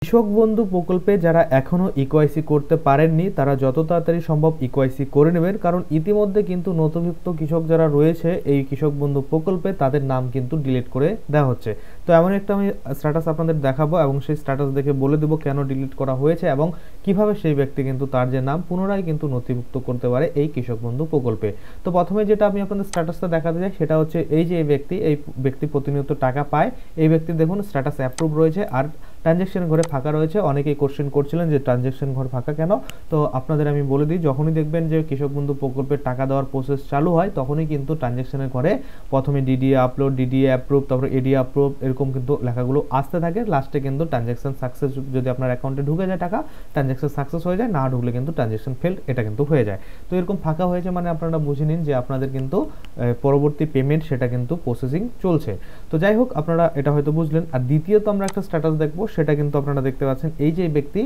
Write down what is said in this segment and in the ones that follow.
কৃষক বন্ধু প্রকল্পে যারা এখনো ইকেওয়াইসি করতে পারেননি তারা যত তাড়াতাড়ি সম্ভব ইকেওয়াইসি করে নেবেন, কারণ ইতিমধ্যে কিন্তু নথিভুক্ত কৃষক যারা রয়েছে এই কৃষক বন্ধু প্রকল্পে তাদের নাম কিন্তু ডিলিট করে দেওয়া হচ্ছে। তো এমন একটা আমি স্ট্যাটাস আপনাদের দেখাবো এবং সেই স্ট্যাটাস দেখে বলে দেবো কেন ডিলিট করা হয়েছে এবং কিভাবে সেই ব্যক্তি কিন্তু তার যে নাম পুনরায় কিন্তু নথিভুক্ত করতে পারে এই কৃষক বন্ধু প্রকল্পে। তো প্রথমে যেটা আমি আপনাদের স্ট্যাটাসটা দেখাতে চাই সেটা হচ্ছে এই যে এই ব্যক্তি প্রতিনিয়ত টাকা পায়। এই ব্যক্তি দেখুন স্ট্যাটাস অ্যাপ্রুভ রয়েছে আর ট্রানজ্যাকশন ঘরে ফাঁকা রয়েছে। অনেকেই কোশ্চেন করছিলেন যে ট্রানজ্যাকশন ঘর ফাঁকা কেন। তো আপনাদের আমি বলে দিই, যখনই দেখবেন যে কৃষক বন্ধু প্রকল্পের টাকা দেওয়ার প্রসেস চালু হয় তখনই কিন্তু ট্রানজ্যাকশনের ঘরে প্রথমে ডিডিএ আপলোড, ডিডিএ অ্যাপ্রুভ, তারপরে এডিএ অ্যাপ্রুভ এরকম কিন্তু লেখাগুলো আসতে থাকে। লাস্টে কিন্তু ট্রানজ্যাকশন সাকসেস, যদি আপনার অ্যাকাউন্টে ঢুকে যায় টাকা ট্রানজ্যাকশন সাকসেস হয়ে যায়, না ঢুকলে কিন্তু ট্রানজ্যাকশন ফেল্ড এটা কিন্তু হয়ে যায়। তো এরকম ফাঁকা হয়েছে মানে আপনারা বুঝে নিন যে আপনাদের কিন্তু পরবর্তী পেমেন্ট সেটা কিন্তু প্রসেসিং চলছে। তো যাই হোক, আপনারা এটা হয়তো বুঝলেন। আর দ্বিতীয়ত আমরা একটা স্ট্যাটাস দেখবো, সেটা কিন্তু আপনারা দেখতে পাচ্ছেন এই যে ব্যক্তি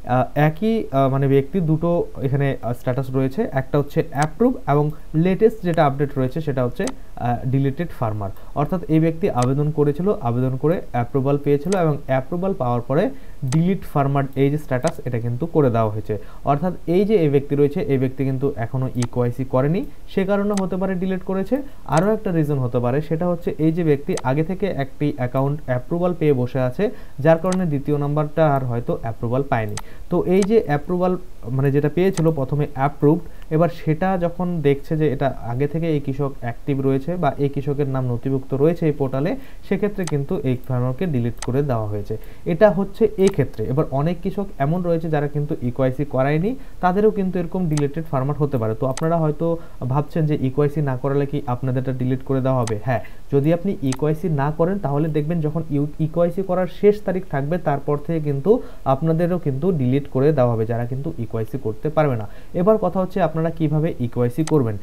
একই মানে ব্যক্তি দুটো এখানে স্ট্যাটাস রয়েছে, একটা হচ্ছে অ্যাপ্রুভ এবং লেটেস্ট যেটা আপডেট রয়েছে সেটা হচ্ছে ডিলিটেড ফার্মার। অর্থাৎ এই ব্যক্তি আবেদন করেছিল, আবেদন করে অ্যাপ্রুভাল পেয়েছিল এবং অ্যাপ্রুভাল পাওয়ার পরে ডিলিট ফার্মার এই যে স্ট্যাটাস এটা কিন্তু করে দেওয়া হয়েছে। অর্থাৎ এই যে এই ব্যক্তি রয়েছে এই ব্যক্তি কিন্তু এখনো ইকেওয়াইসি করেনি, সে কারণে হতে পারে ডিলিট করেছে। আরও একটা রিজন হতে পারে, সেটা হচ্ছে এই যে ব্যক্তি আগে থেকে একটি অ্যাকাউন্ট অ্যাপ্রুভাল পেয়ে বসে আছে, যার কারণে দ্বিতীয় নাম্বারটা আর হয়তো অ্যাপ্রুভাল পায়নি। তো এই যে অ্যাপ্রুভাল মানে যেটা পেয়েছিল প্রথমে অ্যাপ্রুভড, এবার সেটা যখন দেখছে যে এটা আগে থেকে এই কৃষক অ্যাক্টিভ রয়েছে বা এই কৃষকের নাম নথিভুক্ত রয়েছে এই পোর্টালে, সেক্ষেত্রে কিন্তু এই ফার্মারকে ডিলিট করে দেওয়া হয়েছে। এটা হচ্ছে এই ক্ষেত্রে। এবার অনেক কৃষক এমন রয়েছে যারা কিন্তু ইকেওয়াইসি করায়নি, তাদেরও কিন্তু এরকম ডিলিটেড ফার্মার হতে পারে। তো আপনারা হয়তো ভাবছেন যে ইকেওয়াইসি না করালে কি আপনাদেরটা ডিলিট করে দেওয়া হবে। হ্যাঁ, যদি আপনি ইকেওয়াইসি না করেন তাহলে দেখবেন যখন ইকেওয়াইসি করার শেষ তারিখ থাকবে তারপর থেকে কিন্তু আপনাদেরও কিন্তু ডিলিট করে দেওয়া হবে, যারা কিন্তু ইকেওয়াইসি করতে পারবে না। এবার কথা হচ্ছে আপনারা কিভাবে ইকেওয়াইসি করবেন,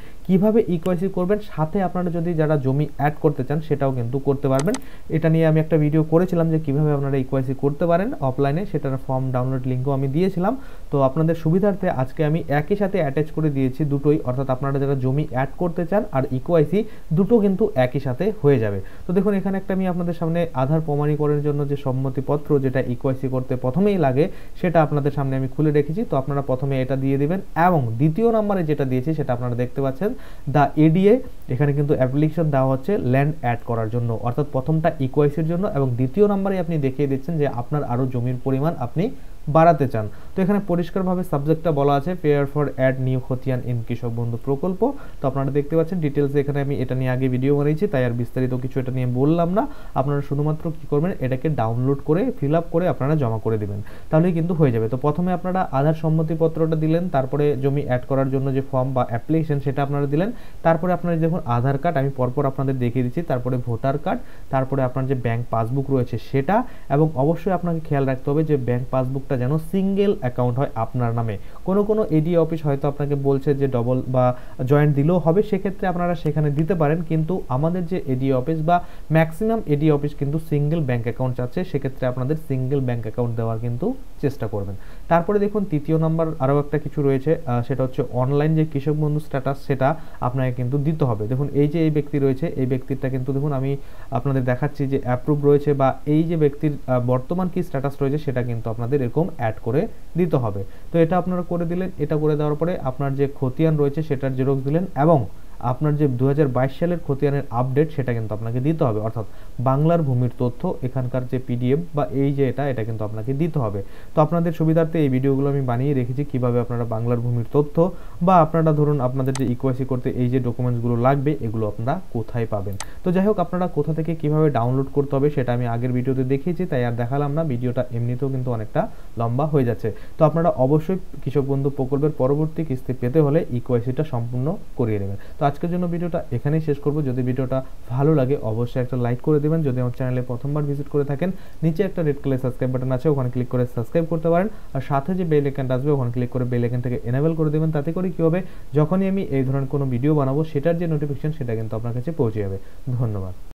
সাথে আপনারা যদি যারা জমি অ্যাড করতে চান সেটাও কিন্তু করতে পারবেন। এটা নিয়ে আমি একটা ভিডিও করেছিলাম যে কিভাবে আপনারা ইকেওয়াইসি করতে পারেন অফলাইনে, সেটার ফর্ম ডাউনলোড লিঙ্কও আমি দিয়েছিলাম। তো আপনাদের সুবিধার্থে আজকে আমি একই সাথে অ্যাটাচ করে দিয়েছি দুটোই, অর্থাৎ আপনারা যারা জমি অ্যাড করতে চান আর ইকেওয়াইসি দুটো কিন্তু একই সাথে হয়ে যাবে। তো দেখুন এখানে একটা আমি আপনাদের সামনে আধার প্রমাণীকরণের জন্য যে সম্মতিপত্র যেটা ইকেওয়াইসি করতে প্রথমেই লাগে সেটা আপনাদের সামনে আমি খুলে রেখেছি। তো আপনারা প্রথমে এটা দিয়ে দিবেন এবং দ্বিতীয় নম্বরে যেটা দিয়েছি সেটা আপনারা দেখতে পাচ্ছেন দা এডিএ। এখানে কিন্তু অ্যাপ্লিকেশন দেওয়া হচ্ছে ল্যান্ড অ্যাড করার জন্য, অর্থাৎ প্রথমটা ইকেওয়াইসির জন্য এবং দ্বিতীয় নম্বরে আপনি দেখিয়ে দিচ্ছেন যে আপনার আরো জমির পরিমাণ আপনি বাড়াতে চান। তো এখানে পরিষ্কারভাবে সাবজেক্টটা বলা আছে পেয়ার ফর অ্যাড নিউ খতিয়ান ইন কৃষক বন্ধু প্রকল্প। তো আপনারা দেখতে পাচ্ছেন ডিটেলস, এখানে আমি এটা নিয়ে আগে ভিডিও বানিয়েছি তাই আর বিস্তারিত কিছু এটা নিয়ে বললাম না। আপনারা শুধুমাত্র কি করবেন, এটাকে ডাউনলোড করে ফিল আপ করে আপনারা জমা করে দিবেন, তাহলেই কিন্তু হয়ে যাবে। তো প্রথমে আপনারা আধার সম্মতিপত্রটা দিলেন, তারপরে জমি অ্যাড করার জন্য যে ফর্ম বা অ্যাপ্লিকেশন সেটা আপনারা দিলেন, তারপরে আপনারা দেখুন আধার কার্ড আমি পরপর আপনাদের দেখিয়ে দিচ্ছি, তারপরে ভোটার কার্ড, তারপরে আপনার যে ব্যাংক পাসবুক রয়েছে সেটা, এবং অবশ্যই আপনাকে খেয়াল রাখতে হবে যে ব্যাংক পাসবুকটা যেন সিঙ্গেল অ্যাকাউন্ট হয় আপনার নামে। কোনো এডি অফিস হয়তো আপনাকে বলছে যে ডবল বা জয়েন্ট দিলেও হবে, সেক্ষেত্রে আপনারা সেখানে দিতে পারেন, কিন্তু আমাদের যে এডি অফিস বা ম্যাক্সিমাম এডি অফিস কিন্তু সিঙ্গেল ব্যাংক অ্যাকাউন্ট চাচ্ছে, সেক্ষেত্রে আপনাদের সিঙ্গেল ব্যাংক অ্যাকাউন্ট দেওয়ার কিন্তু চেষ্টা করবেন। তারপরে দেখুন তৃতীয় নাম্বার আরও একটা কিছু রয়েছে, সেটা হচ্ছে অনলাইন যে কৃষক বন্ধু স্ট্যাটাস সেটা আপনাকে কিন্তু দিতে হবে। দেখুন এই যে এই ব্যক্তি রয়েছে এই ব্যক্তিটা কিন্তু দেখুন আমি আপনাদের দেখাচ্ছি যে অ্যাপ্রুভ রয়েছে, বা এই যে ব্যক্তির বর্তমান কি স্ট্যাটাস রয়েছে সেটা কিন্তু আপনাদের এরকম অ্যাড করে দিতে হবে। তো এটা আপনারা করে দিলেন, এটা করে দেওয়ার পরে আপনার যে খতিয়ান রয়েছে সেটার জেরক্স দিলেন এবং আপনার যে 2022 সালের খতিয়ানের আপডেট সেটা কিন্তু আপনাকে দিতে হবে, অর্থাৎ বাংলার ভূমির তথ্য এখানকার যে পিডিএফ বা এই যে এটা কিন্তু আপনাকে দিতে হবে। তো আপনাদের সুবিধার্থে এই ভিডিওগুলো আমি বানিয়ে রেখেছি কিভাবে আপনারা বাংলার ভূমির তথ্য বা আপনারা ধরুন আপনাদের যে ইকেওয়াইসি করতে এই যে ডকুমেন্টসগুলো লাগবে এগুলো আপনারা কোথায় পাবেন। তো যাই হোক, আপনারা কোথা থেকে কিভাবে ডাউনলোড করতে হবে সেটা আমি আগের ভিডিওতে দেখিয়েছি, তাই আর দেখালাম না, ভিডিওটা এমনিতেও কিন্তু অনেকটা লম্বা হয়ে যাচ্ছে। তো আপনারা অবশ্যই কৃষক বন্ধু প্রকল্পের পরবর্তী কিস্তি পেতে হলে ইকেওয়াইসিটা সম্পূর্ণ করিয়ে নেবেন। তো আজকের জন্য ভিডিওটা এখানেই শেষ করব। যদি ভিডিওটা ভালো লাগে অবশ্যই একটা লাইক করে দেবেন। যদি আমার চ্যানেলে প্রথমবার ভিজিট করে থাকেন নিচে একটা রেড কালার সাবস্ক্রাইব বাটন আছে, ওখানে ক্লিক করে সাবস্ক্রাইব করতে পারেন, আর সাথে যে বেল আইকনটা আসবে ওখানে ক্লিক করে বেল আইকনটাকে এনেবল করে দেবেন। তাতে করে কি হবে, যখনই আমি এই ধরনের কোনো ভিডিও বানাবো সেটার যে নোটিফিকেশন সেটা কিন্তু আপনার কাছে পৌঁছে যাবে। ধন্যবাদ।